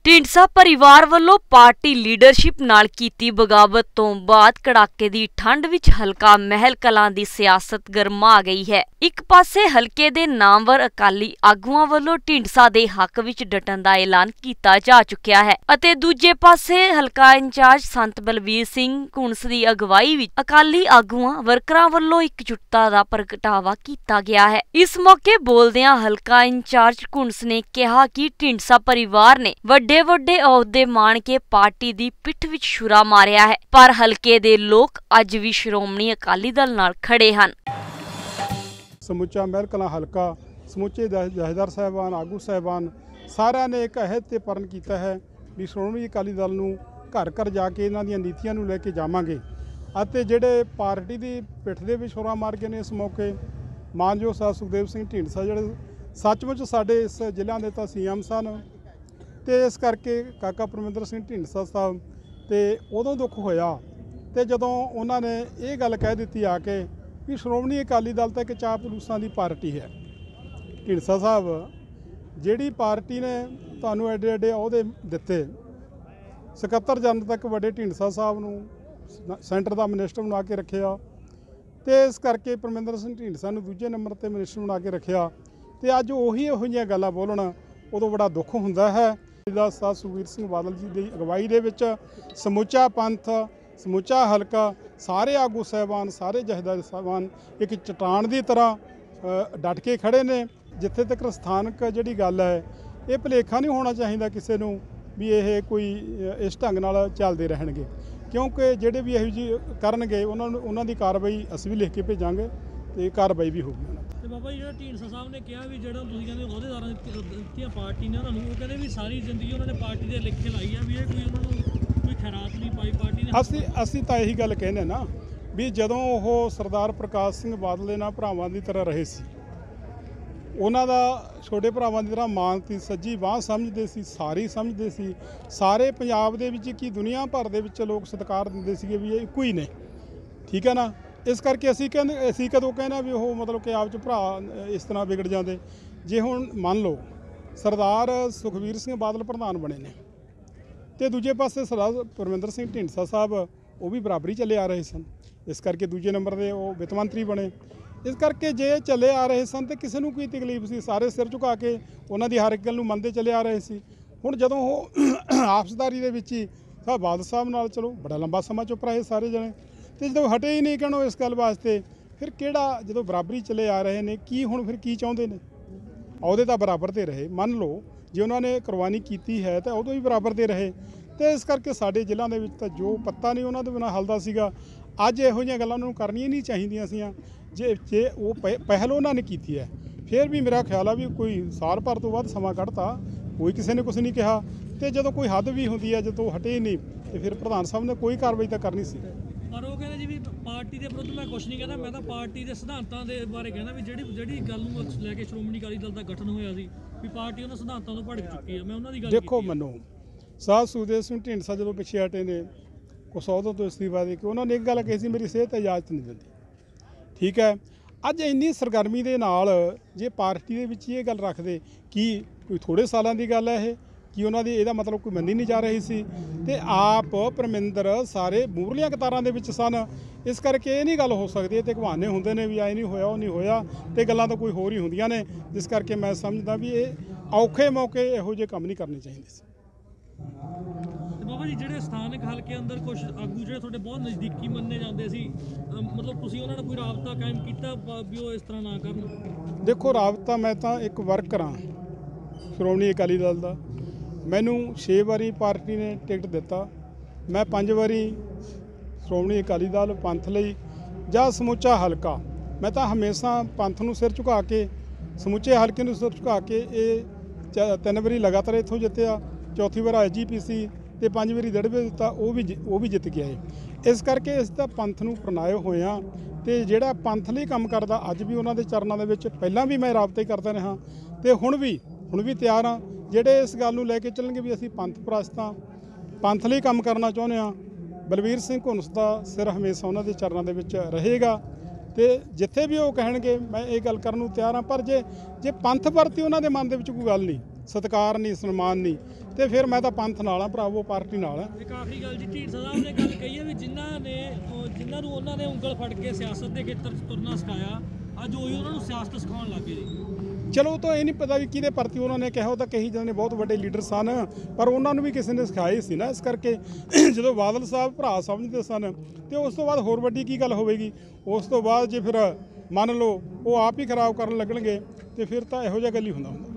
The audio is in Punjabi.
ਢੀਂਡਸਾ परिवार ਵੱਲੋਂ पार्टी लीडरशिप नाल कीती बगावत तो बाद कड़ाके दी ठंड विच हलका महल कलां दी सियासत गरमा गई है। एक पासे हलके दे नामवर अकाली आगूआं ਵੱਲੋਂ ਢੀਂਡਸਾ ਦੇ हक विच डटन दा ऐलान कीता जा चुकिया है ਅਤੇ दूजे पासे हलका इंचार्ज संत बलबीर सिंह घुंस ਦੀ अगवाई विच अकाली आगूआं वर्करां ਵੱਲੋਂ एकजुटता ਦਾ प्रगटावा कीता गया है। इस मौके बोलदियां हलका इंचार्ज घुंस ने कहा कि ਢੀਂਡਸਾ परिवार ने ਵੱਡੇ ਅਹੁਦੇ ਮਾਣ ਕੇ ਪਾਰਟੀ ਦੀ ਪਿੱਠ ਵਿੱਚ ਛੁਰਾ ਮਾਰਿਆ ਹੈ, ਪਰ ਹਲਕੇ ਦੇ ਲੋਕ ਅੱਜ ਵੀ ਸ਼੍ਰੋਮਣੀ ਅਕਾਲੀ ਦਲ ਨਾਲ ਖੜੇ ਹਨ। ਸਮੁੱਚਾ ਮਹਿਲ ਕਲਾਂ ਹਲਕਾ ਸਮੁੱਚੇ ਜਥੇਦਾਰ ਸਾਹਿਬਾਨ ਆਗੂ ਸਾਹਿਬਾਨ ਸਾਰਿਆਂ ਨੇ ਇੱਕ ਅਹਿਦ ਤੇ ਪਰਨ ਕੀਤਾ ਹੈ ਵੀ ਸ਼੍ਰੋਮਣੀ ਅਕਾਲੀ ਦਲ ਨੂੰ ਘਰ ਘਰ ਜਾ ਕੇ ਇਹਨਾਂ ਦੀਆਂ ਨੀਤੀਆਂ ਨੂੰ ਲੈ ਕੇ ਜਾਵਾਂਗੇ ਅਤੇ ਜਿਹੜੇ ਪਾਰਟੀ ਦੀ ਪਿੱਠ ਦੇ ਵਿੱਚ ਛੁਰਾ ਮਾਰ ਕੇ ਨੇ ਇਸ ਮੌਕੇ ਮਾਨਯੋਗ ਸਾਹਿਬ ਸੁਖਦੇਵ ਸਿੰਘ ਢੀਂਡਸਾ ਜਿਹੜੇ ਸੱਚਮੁੱਚ ਸਾਡੇ ਇਸ ਜ਼ਿਲ੍ਹਿਆਂ ਦੇ ਤਾਂ ਸੀਐਮ ਸਨ ਤੇ ਇਸ ਕਰਕੇ ਕਾਕਾ ਪਰਮਿੰਦਰ ਸਿੰਘ ਢੀਂਡਸਾ ਸਾਹਿਬ ਤੇ ਉਦੋਂ ਦੁੱਖ ਹੋਇਆ ਤੇ ਜਦੋਂ ਉਹਨਾਂ ਨੇ ਇਹ ਗੱਲ ਕਹਿ ਦਿੱਤੀ ਆ ਕੇ ਵੀ ਸ਼੍ਰੋਮਣੀ ਅਕਾਲੀ ਦਲ ਤਾਂ ਇੱਕ ਚਾਪਲੂਸਾਂ ਦੀ ਪਾਰਟੀ ਹੈ। ਢੀਂਡਸਾ ਸਾਹਿਬ ਜਿਹੜੀ ਪਾਰਟੀ ਨੇ ਤੁਹਾਨੂੰ ਐਡੇ ਅਹੁਦੇ ਦਿੱਤੇ, ਸਕੱਤਰ ਜਨਰਲ ਤੱਕ ਵੱਡੇ ਢੀਂਡਸਾ ਸਾਹਿਬ ਨੂੰ ਸੈਂਟਰ ਦਾ ਮਿਨਿਸਟਰ ਬਣਾ ਕੇ ਰੱਖਿਆ ਤੇ ਇਸ ਕਰਕੇ ਪਰਮਿੰਦਰ ਸਿੰਘ ਢੀਂਡਸਾ ਨੂੰ ਦੂਜੇ ਨੰਬਰ ਤੇ ਮਿਨਿਸਟਰ ਬਣਾ ਕੇ ਰੱਖਿਆ ਤੇ ਅੱਜ ਉਹੀ ਇਹੋ ਜਿਹੀਆਂ ਗੱਲਾਂ ਬੋਲਣ ਉਦੋਂ ਬੜਾ ਦੁੱਖ ਹੁੰਦਾ ਹੈ। ਸਾਹਿਬ ਸੁਖਬੀਰ ਸਿੰਘ ਬਾਦਲ ਜੀ ਦੀ ਅਗਵਾਈ ਦੇ ਵਿੱਚ ਸਮੁੱਚਾ ਪੰਥ, ਸਮੁੱਚਾ ਹਲਕਾ, ਸਾਰੇ ਆਗੂ ਸਾਹਿਬਾਨ, ਸਾਰੇ ਜਥੇਦਾਰ ਸਾਹਿਬਾਨ ਇੱਕ ਚਟਾਨ ਦੀ ਤਰ੍ਹਾਂ ਡਟ ਕੇ ਖੜੇ ਨੇ। ਜਿੱਥੇ ਤੱਕ ਸਥਾਨਕ ਜਿਹੜੀ ਗੱਲ ਹੈ, ਇਹ ਭੁਲੇਖਾ ਨਹੀਂ ਹੋਣਾ ਚਾਹੀਦਾ ਕਿਸੇ ਨੂੰ ਵੀ ਇਹ ਕੋਈ ਇਸ ਢੰਗ ਨਾਲ ਚੱਲਦੇ ਰਹਿਣਗੇ, ਕਿਉਂਕਿ ਜਿਹੜੇ ਵੀ ਇਹੋ ਜਿਹੀ ਕਰਨਗੇ ਉਹਨਾਂ ਦੀ ਕਾਰਵਾਈ ਅਸੀਂ ਵੀ ਲਿਖ ਕੇ ਭੇਜਾਂਗੇ ਤੇ ਕਾਰਵਾਈ ਵੀ ਹੋਊਗੀ। ਤੇ ਬਾਬਾ ਜੀ ਜਿਹੜਾ ਢੀਂਡਸਾ ਸਾਹਿਬ ਨੇ ਕਿਹਾ ਵੀ ਜਿਹੜਾ ਤੁਸੀਂ ਕਹਿੰਦੇ ਅਹੁਦੇਦਾਰਾਂ ਦਿੱਤੀਆਂ ਪਾਰਟੀ ਨੇ ਉਹਨਾਂ ਨੂੰ, ਉਹ ਕਹਿੰਦੇ ਵੀ ਸਾਰੀ ਜ਼ਿੰਦਗੀ ਉਹਨਾਂ ਨੇ ਪਾਰਟੀ ਦੇ ਲਿਖੇ ਲਾਈ ਆ ਵੀ ਇਹ ਕੋਈ ਉਹਨਾਂ ਨੂੰ ਕੋਈ ਖੈਰਾਤ ਨਹੀਂ ਪਾਈ ਪਾਰਟੀ ਨੇ। ਅਸੀਂ ਤਾਂ ਇਹੀ ਗੱਲ ਕਹਿੰਦੇ ਨਾ ਵੀ ਜਦੋਂ ਉਹ ਸਰਦਾਰ ਪ੍ਰਕਾਸ਼ ਸਿੰਘ ਬਾਦਲ ਦੇ ਨਾਲ ਭਰਾਵਾਂ ਦੀ ਤਰ੍ਹਾਂ ਰਹੇ ਸੀ, ਉਹਨਾਂ ਦਾ ਛੋਟੇ ਭਰਾਵਾਂ ਦੀ ਤਰ੍ਹਾਂ ਮਾਨ ਸੀ, ਸੱਜੀ ਬਾਂਹ ਸਮਝਦੇ ਸੀ, ਸਾਰੀ ਸਮਝਦੇ ਸੀ, ਸਾਰੇ ਪੰਜਾਬ ਦੇ ਵਿੱਚ ਕੀ ਦੁਨੀਆ ਭਰ ਦੇ ਵਿੱਚ ਲੋਕ ਸਤਿਕਾਰ ਦਿੰਦੇ ਸੀਗੇ ਵੀ ਇਹ ਇੱਕੋ ਹੀ ਨੇ, ਠੀਕ ਹੈ ਨਾ। ਇਸ ਕਰਕੇ ਅਸੀਂ ਕਦੋਂ ਕਹਿਣਾ ਵੀ ਉਹ ਮਤਲਬ ਕਿ ਆਪ 'ਚ ਭਰਾ ਇਸ ਤਰ੍ਹਾਂ ਵਿਗੜ ਜਾਂਦੇ। ਜੇ ਹੁਣ ਮੰਨ ਲਓ ਸਰਦਾਰ ਸੁਖਬੀਰ ਸਿੰਘ ਬਾਦਲ ਪ੍ਰਧਾਨ ਬਣੇ ਨੇ ਅਤੇ ਦੂਜੇ ਪਾਸੇ ਸਰਦਾਰ ਪਰਮਿੰਦਰ ਸਿੰਘ ਢੀਂਡਸਾ ਸਾਹਿਬ ਉਹ ਵੀ ਬਰਾਬਰੀ ਚੱਲੇ ਆ ਰਹੇ ਸਨ, ਇਸ ਕਰਕੇ ਦੂਜੇ ਨੰਬਰ ਦੇ ਉਹ ਵਿੱਤ ਮੰਤਰੀ ਬਣੇ। ਇਸ ਕਰਕੇ ਜੇ ਚੱਲੇ ਆ ਰਹੇ ਸਨ ਤਾਂ ਕਿਸੇ ਨੂੰ ਕੋਈ ਤਕਲੀਫ ਸੀ, ਸਾਰੇ ਸਿਰ ਝੁਕਾ ਕੇ ਉਹਨਾਂ ਦੀ ਹਰ ਇੱਕ ਗੱਲ ਨੂੰ ਮੰਨਦੇ ਚੱਲੇ ਆ ਰਹੇ ਸੀ। ਹੁਣ ਜਦੋਂ ਉਹ ਆਪਸਦਾਰੀ ਦੇ ਵਿੱਚ ਹੀ ਬਾਦਲ ਸਾਹਿਬ ਨਾਲ ਚਲੋ ਬੜਾ ਲੰਬਾ ਸਮਾਂ ਚੁੱਪ ਰਹੇ ਸਾਰੇ ਜਣੇ, ਤੇ ਜਦੋਂ ਹਟੇ ਹੀ ਨਹੀਂ ਕਹਿਣੋ ਇਸ ਗੱਲ ਵਾਸਤੇ, ਫਿਰ ਕਿਹੜਾ ਜਦੋਂ ਬਰਾਬਰੀ ਚਲੇ ਆ ਰਹੇ ਨੇ ਕੀ ਹੁਣ ਫਿਰ ਕੀ ਚਾਹੁੰਦੇ ਨੇ? ਅਹੁਦੇ ਤਾਂ ਬਰਾਬਰ ਤੇ ਰਹੇ, ਮੰਨ ਲਓ ਜੇ ਉਹਨਾਂ ਨੇ ਕੁਰਬਾਨੀ ਕੀਤੀ ਹੈ ਤਾਂ ਉਦੋਂ ਵੀ ਬਰਾਬਰ ਤੇ ਰਹੇ। ਤੇ ਇਸ ਕਰਕੇ ਸਾਡੇ ਜ਼ਿਲ੍ਹਿਆਂ ਦੇ ਵਿੱਚ ਤਾਂ ਜੋ ਪੱਤਾ ਨਹੀਂ ਉਹਨਾਂ ਦੇ ਬਿਨਾਂ ਹਲਦਾ ਸੀਗਾ, ਅੱਜ ਇਹੋ ਜਿਹੀਆਂ ਗੱਲਾਂ ਉਹਨਾਂ ਨੂੰ ਕਰਨੀਆਂ ਨਹੀਂ ਚਾਹੀਦੀਆਂ ਸੀਆਂ। ਜੇ ਉਹ ਪਹਿਲ ਉਹਨਾਂ ਨੇ ਕੀਤੀ ਹੈ, ਫਿਰ ਵੀ ਮੇਰਾ ਖਿਆਲ ਆ ਵੀ ਕੋਈ ਸਾਲ ਭਰ ਤੋਂ ਬਾਅਦ ਸਮਾਂ ਕੱਢਤਾ, ਕੋਈ ਕਿਸੇ ਨੇ ਕੁਛ ਨਹੀਂ ਕਿਹਾ। ਤੇ ਜਦੋਂ ਕੋਈ ਹੱਦ ਵੀ ਹੁੰਦੀ ਹੈ, ਜਦੋਂ ਹਟੇ ਹੀ ਨਹੀਂ, ਤੇ ਫਿਰ ਪ੍ਰਧਾਨ ਸਾਹਿਬ ਨੇ ਕੋਈ ਕਾਰਵਾਈ ਤਾਂ ਕਰਨੀ ਸੀ। ਪਰ ਉਹ ਕਹਿੰਦੇ ਜੀ ਵੀ ਪਾਰਟੀ ਦੇ ਵਿਰੁੱਧ ਮੈਂ ਕੁਛ ਨਹੀਂ ਕਹਿੰਦਾ, ਮੈਂ ਤਾਂ ਪਾਰਟੀ ਦੇ ਸਿਧਾਂਤਾਂ ਦੇ ਬਾਰੇ ਕਹਿੰਦਾ ਵੀ ਜਿਹੜੀ ਗੱਲ ਨੂੰ ਲੈ ਕੇ ਸ਼੍ਰੋਮਣੀ ਅਕਾਲੀ ਦਲ ਦਾ ਗਠਨ ਹੋਇਆ ਸੀ ਵੀ ਪਾਰਟੀ ਉਹਨਾਂ ਸਿਧਾਂਤਾਂ ਤੋਂ ਭੜਕ ਚੁੱਕੀ ਹੈ, ਮੈਂ ਉਹਨਾਂ ਦੀ ਗੱਲ ਦੇਖੋ ਮੈਨੂੰ ਸਾਹਿਬ ਸੁਖਦੇਵ ਸਿੰਘ ਢੀਂਡਸਾ ਜਦੋਂ ਪਿੱਛੇ ਹਟੇ ਨੇ ਕੁਛ ਅਹੁਦੇ ਤੋਂ ਅਸਤੀਫਾ ਦੇ ਕੇ, ਉਹਨਾਂ ਨੇ ਇੱਕ ਗੱਲ ਕਹੀ ਸੀ ਮੇਰੀ ਸਿਹਤ ਇਜਾਜ਼ਤ ਨਹੀਂ ਦਿੰਦੀ, ਠੀਕ ਹੈ। ਅੱਜ ਇੰਨੀ ਸਰਗਰਮੀ ਦੇ ਨਾਲ ਜੇ ਪਾਰਟੀ ਦੇ ਵਿੱਚ ਇਹ ਗੱਲ ਰੱਖਦੇ, ਕੀ ਕੋਈ ਥੋੜ੍ਹੇ ਸਾਲਾਂ ਦੀ ਗੱਲ ਹੈ ਇਹ, ਕਿ ਉਹਨਾਂ ਦੀ ਇਹਦਾ ਮਤਲਬ ਕੋਈ ਮੰਨੀ ਨਹੀਂ ਜਾ ਰਹੀ ਸੀ। ਤੇ ਆਪ ਪਰਮਿੰਦਰ ਸਾਰੇ ਮੂਹਰਲੀਆਂ ਕਤਾਰਾਂ ਦੇ ਵਿੱਚ ਸਨ, ਇਸ ਕਰਕੇ ਇਹ ਨਹੀਂ ਗੱਲ ਹੋ ਸਕਦੀ। ਤੇ ਬਹਾਨੇ ਹੁੰਦੇ ਨੇ ਵੀ ਆਏ ਨਹੀਂ ਹੋਇਆ, ਉਹ ਨਹੀਂ ਹੋਇਆ, ਤੇ ਗੱਲਾਂ ਤਾਂ ਕੋਈ ਹੋਰ ਹੀ ਹੁੰਦੀਆਂ ਨੇ। ਜਿਸ ਕਰਕੇ ਮੈਂ ਸਮਝਦਾ ਵੀ ਇਹ ਔਖੇ ਮੌਕੇ ਇਹੋ ਜਿਹੇ ਕੰਮ ਨਹੀਂ ਕਰਨੇ ਚਾਹੀਦੇ ਸੀ। ਤੇ ਬਾਬਾ ਜੀ ਜਿਹੜੇ ਸਥਾਨਕ ਹਲਕੇ ਅੰਦਰ ਕੁਝ ਆਗੂ ਜਿਹੜੇ ਤੁਹਾਡੇ ਬਹੁਤ ਨਜ਼ਦੀਕੀ ਮੰਨੇ ਜਾਂਦੇ ਸੀ, ਮਤਲਬ ਤੁਸੀਂ ਉਹਨਾਂ ਨਾਲ ਕੋਈ ਰਾਬਤਾ ਕਾਇਮ ਕੀਤਾ ਵੀ ਉਹ ਇਸ ਤਰ੍ਹਾਂ ਨਾ ਕਰਨ? ਦੇਖੋ ਰਾਬਤਾ, ਮੈਂ ਤਾਂ ਇੱਕ ਵਰਕਰ ਹਾਂ ਸ਼੍ਰੋਮਣੀ ਅਕਾਲੀ ਦਲ ਦਾ, ਮੈਨੂੰ 6 ਵਾਰੀ ਪਾਰਟੀ ਨੇ ਟਿਕਟ ਦਿੱਤਾ, ਮੈਂ 5 ਵਾਰੀ ਸ਼੍ਰੋਮਣੀ ਅਕਾਲੀ ਦਲ ਪੰਥ ਲਈ ਜਾਂ ਸਮੁੱਚਾ ਹਲਕਾ, ਮੈਂ ਤਾਂ ਹਮੇਸ਼ਾ ਪੰਥ ਨੂੰ ਸਿਰ ਝੁਕਾ ਕੇ, ਸਮੁੱਚੇ ਹਲਕੇ ਨੂੰ ਸਿਰ ਝੁਕਾ ਕੇ ਇਹ 3 ਵਾਰੀ ਲਗਾਤਾਰ ਇੱਥੋਂ ਜਿੱਤਿਆ, ਚੌਥੀ ਵਾਰ IGPC ਤੇ 5 ਵਾਰੀ ਦੜਵੇ ਦਿੱਤਾ, ਉਹ ਵੀ ਜਿੱਤ ਗਿਆ ਹੈ। ਇਸ ਕਰਕੇ ਇਸ ਦਾ ਪੰਥ ਨੂੰ ਪ੍ਰਣਾਏ ਹੋਏ ਹਾਂ ਤੇ ਜਿਹੜਾ ਪੰਥ ਲਈ ਕੰਮ ਕਰਦਾ ਅੱਜ ਵੀ ਉਹਨਾਂ ਦੇ ਚਰਨਾਂ ਦੇ ਵਿੱਚ, ਪਹਿਲਾਂ ਵੀ ਮੈਂ ਰਾਬਤੇ ਕਰਦਾ ਰਿਹਾ ਤੇ ਹੁਣ ਵੀ ਤਿਆਰ ਹਾਂ। ਜਿਹੜੇ ਇਸ ਗੱਲ ਨੂੰ ਲੈ ਕੇ ਚੱਲਣਗੇ ਵੀ ਅਸੀਂ ਪੰਥ ਪ੍ਰਸਤ ਹਾਂ, ਪੰਥ ਲਈ ਕੰਮ ਕਰਨਾ ਚਾਹੁੰਦੇ ਹਾਂ, ਬਲਬੀਰ ਸਿੰਘ ਘੁੰਸ ਦਾ ਸਿਰ ਹਮੇਸ਼ਾ ਉਹਨਾਂ ਦੇ ਚਰਨਾਂ ਦੇ ਵਿੱਚ ਰਹੇਗਾ ਤੇ ਜਿੱਥੇ ਵੀ ਉਹ ਕਹਿਣਗੇ ਮੈਂ ਇਹ ਗੱਲ ਕਰਨ ਨੂੰ ਤਿਆਰ ਹਾਂ। ਪਰ ਜੇ ਪੰਥ ਪ੍ਰਤੀ ਉਹਨਾਂ ਦੇ ਮਨ ਦੇ ਵਿੱਚ ਕੋਈ ਗੱਲ ਨਹੀਂ, ਸਤਿਕਾਰ ਨਹੀਂ, ਸਨਮਾਨ ਨਹੀਂ, ਤੇ ਫਿਰ ਮੈਂ ਤਾਂ ਪੰਥ ਨਾਲ ਆ ਭਰਾਵੋ, ਪਾਰਟੀ ਨਾਲ ਆ। ਇੱਕ ਆਖਰੀ ਗੱਲ ਜੀ, ਢੀਂਡਸਾ ਸਾਹਿਬ ਨੇ ਗੱਲ ਕਹੀ ਹੈ ਵੀ ਜਿਨ੍ਹਾਂ ਨੂੰ ਉਹਨਾਂ ਨੇ ਉਂਗਲ ਫੜ ਕੇ ਸਿਆਸਤ ਦੇ ਖੇਤਰ 'ਚ ਤੁਰਨਾ ਸਿਖਾਇਆ, ਅੱਜ ਉਹੀ ਉਹਨਾਂ ਨੂੰ ਸਿਆਸਤ ਸਿਖਾਉਣ ਲੱਗ ਗਏ ਜੀ। ਚਲੋ ਤਾਂ ਇਹ ਨਹੀਂ ਪਤਾ ਵੀ ਕਿਹਦੇ ਪ੍ਰਤੀ ਉਹਨਾਂ ਨੇ ਕਿਹਾ, ਉਹ ਤਾਂ ਕਹੀ ਜਾਂਦੇ ਨੇ ਬਹੁਤ ਵੱਡੇ ਲੀਡਰ ਸਨ, ਪਰ ਉਹਨਾਂ ਨੂੰ ਵੀ ਕਿਸੇ ਨੇ ਸਿਖਾਏ ਸੀ ਨਾ। ਇਸ ਕਰਕੇ ਜਦੋਂ ਬਾਦਲ ਸਾਹਿਬ ਭਰਾ ਸਮਝਦੇ ਸਨ ਤੇ ਉਸ ਤੋਂ ਬਾਅਦ ਹੋਰ ਵੱਡੀ ਕੀ ਗੱਲ ਹੋਵੇਗੀ। ਉਸ ਤੋਂ ਬਾਅਦ ਜੇ ਫਿਰ ਮੰਨ ਲਓ ਉਹ ਆਪ ਹੀ ਖਰਾਬ ਕਰਨ ਲੱਗਣਗੇ ਤੇ ਫਿਰ ਤਾਂ ਇਹੋ ਜਿਹਾ ਗੱਲ ਹੀ ਹੁੰਦਾ।